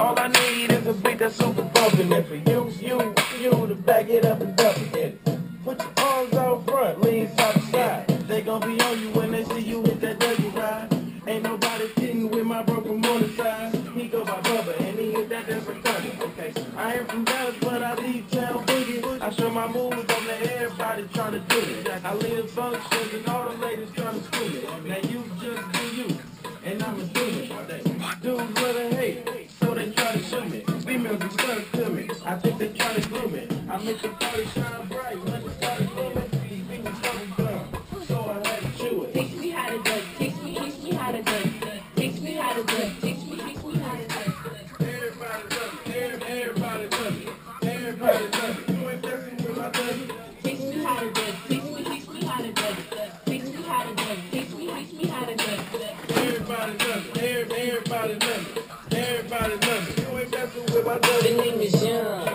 All I need is a beat that's super bumpin'. And for you to back it up and dump it. Put your arms out front, lean side to side. They gon' be on you when they see you hit that dougie ride. Ain't nobody kidding with my bro from on the side. He go by Bubba and he hit that different thunder. Okay, I ain't from Dallas, but I leave town boogie. I show my moves on to everybody tryna do it. I live functions and all the ladies tryna screw me. Now you just do you, and I'ma do it. Dudes wanna hate, so they try to shoot me. Females be stuck to me, I think they try to glue me. I make the party shine bright when the party blooming. These people fucking dumb, so I had to chew it. Teach me how to do it. Teach me how to do it. Teach me how to do it. Teach me how to do it. Everybody love me. Everybody love me. Everybody love me. You ain't messing with my dougie. Teach me how to do it. Teach me how to do it. Teach me how to do it. Teach me how to do it. Everybody love me. Everybody love me. Everybody love me. You ain't messing with my dougie. The name is Young.